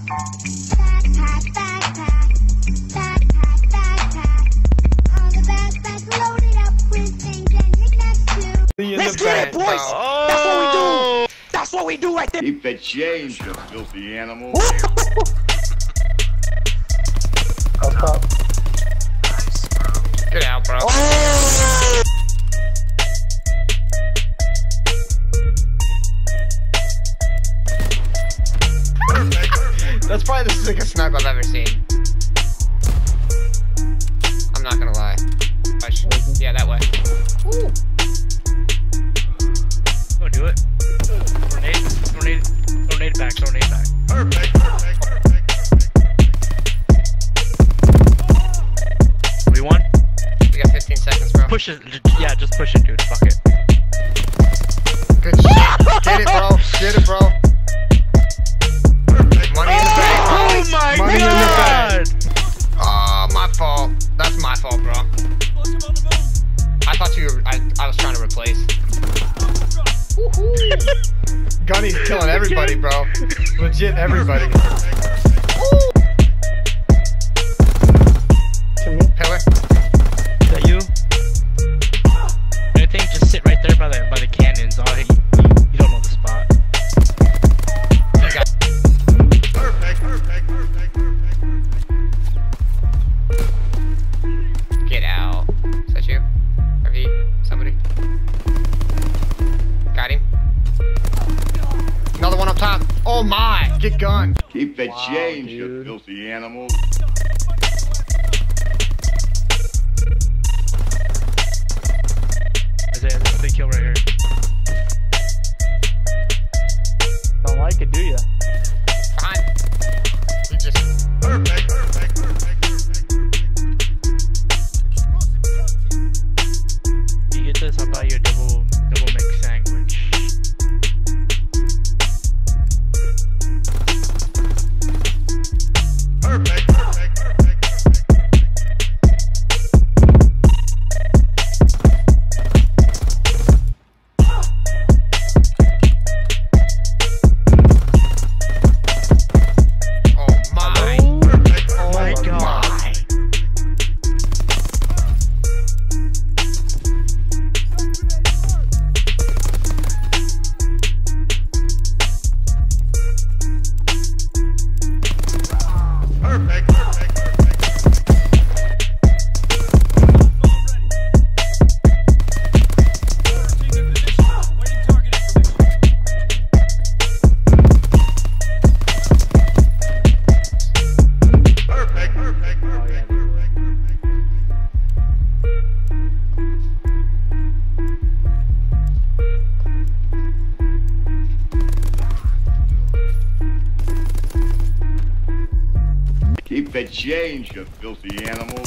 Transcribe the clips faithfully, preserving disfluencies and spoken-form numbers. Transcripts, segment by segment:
Backpack, backpack, backpack, backpack. All the backpack loaded up with things and knickknacks too. Let's get it, boys! Oh. That's what we do! That's what we do right there! Keep the change, you filthy animal. Up top. Get out, bro. Oh. That's probably the sickest snipe I've ever seen. I'm not gonna lie. I should, yeah, that way. Ooh. Go do it. Grenade, grenade, grenade back, grenade back. Perfect, perfect, perfect, perfect. We won? We got fifteen seconds, bro. Push it, yeah, just push it, dude. Fuck it. Good shit. Get it, bro. Get it, bro. Money in the bag, bro. Oh my Money god! in the bag. Oh, my fault. That's my fault, bro. I thought you were. I, I was trying to replace. Gunny's killing everybody, bro. Legit everybody. Pillar. Is that you? Anything, just sit right there by the by the cannons. Oh, you, you don't know the spot. You got Perfect, perfect, perfect, perfect. Get out. Is that you? Or he? Somebody? Got him. Another one up top. Oh my! Get gun. Keep the Wow, change, you dude. filthy animal. Isaiah, there's a big kill right here. Don't like it, do ya? Behind. He just. Perfect, perfect, perfect, perfect. You get this, I'll buy you a double double mix sandwich. Perfect, perfect, perfect, perfect. Oh my. Perfect, Oh my god. My. perfect, perfect, perfect. Perfect, perfect, perfect, perfect, perfect. Keep the change, you filthy animal.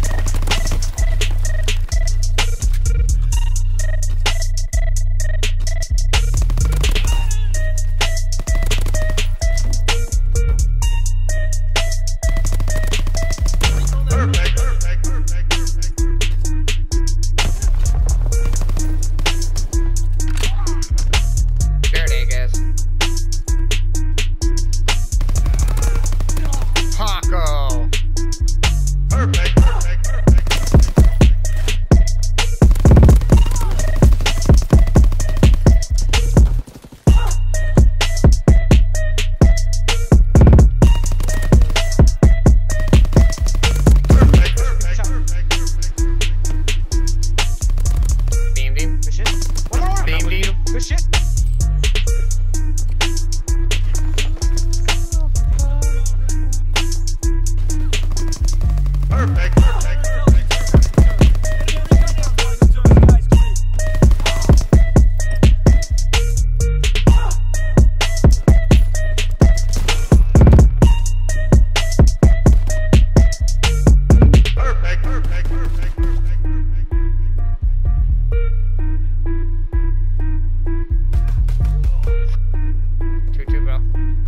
Perfect, perfect, perfect, perfect. There it is. Paco. Perfect, perfect, perfect. Perfect, perfect, perfect, perfect. Beamed him. Good shit. One more. Beamed him. Good shit. Perfect, perfect, perfect, perfect. Perfect, perfect, perfect, perfect, perfect. Two two, bro.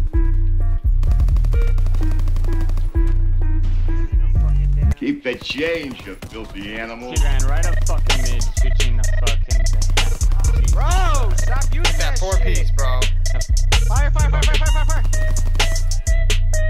Keep the change, you filthy animal. He ran right up fucking mid, switching the fucking thing. Bro, stop using Get that that four shit. piece, bro. Fire, fire, fire, fire, fire, fire, fire.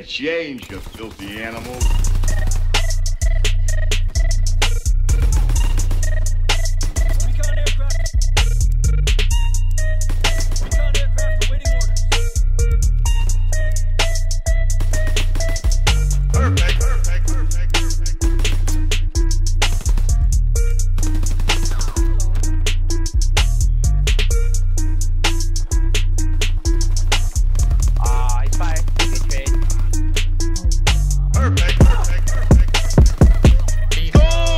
that change, you filthy animal. Recon aircraft. Recon aircraft awaiting orders. Perfect, perfect, perfect, perfect. Ah, he's fired. Good trade. Perfect, perfect, perfect. He's-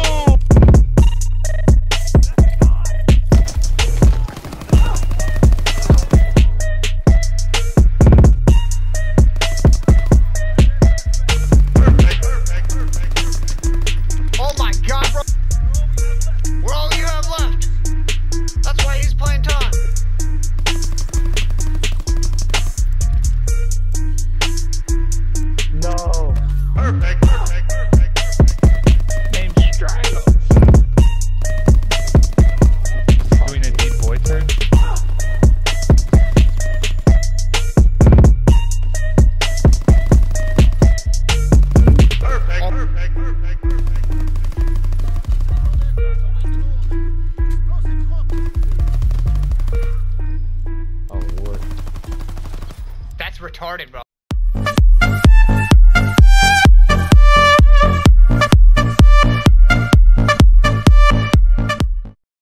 Perfect, perfect, perfect, perfect. Oh my god, bro. We're all you have left. That's why he's playing time. No. Perfect, perfect, perfect, perfect. Name Strago. Doing a deep boy turn. Perfect, perfect, perfect, perfect. Oh, what? That's retarded, bro.